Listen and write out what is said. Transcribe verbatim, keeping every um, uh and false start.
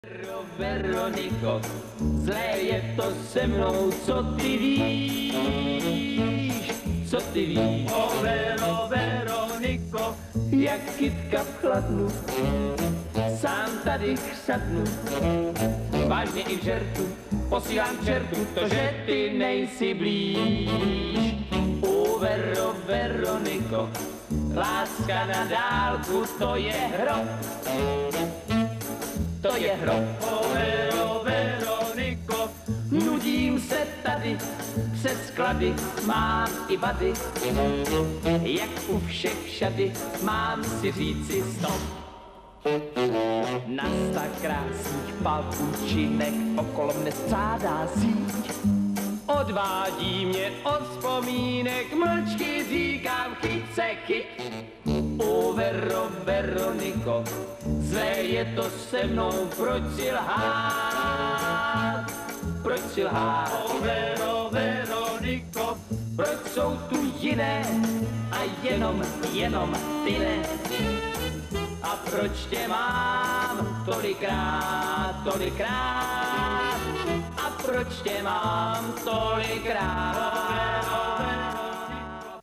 Vero, Veroniko, zlé je to se mnou, co ty víš, co ty víš. O Vero, Veroniko, jak kytka v chladnu, sám tady chřadnu, vážně i v žertu, posílám k čertu to, že ty nejsi blíž. O Vero, Veroniko, láska na dálku, to je hrob, to je hrob. o Vero, Veroniko, Nudím se tady přes sklady, mám i vady, jak u všech všady, mám si říci stop. Na sta krásných pavučinek okolo mne střádá síť. Odvádí mě od vzpomínek, mlčky říkám chyť se chyť. O Vero, Veroniko, zlé je to se mnou, proč si lhát, proč si lhát. o Vero, Veroniko, Proč jsou tu jiné a jenom, jenom ty ne? A proč tě mám tolikrát, tolikrát? A proč tě mám tolikrát?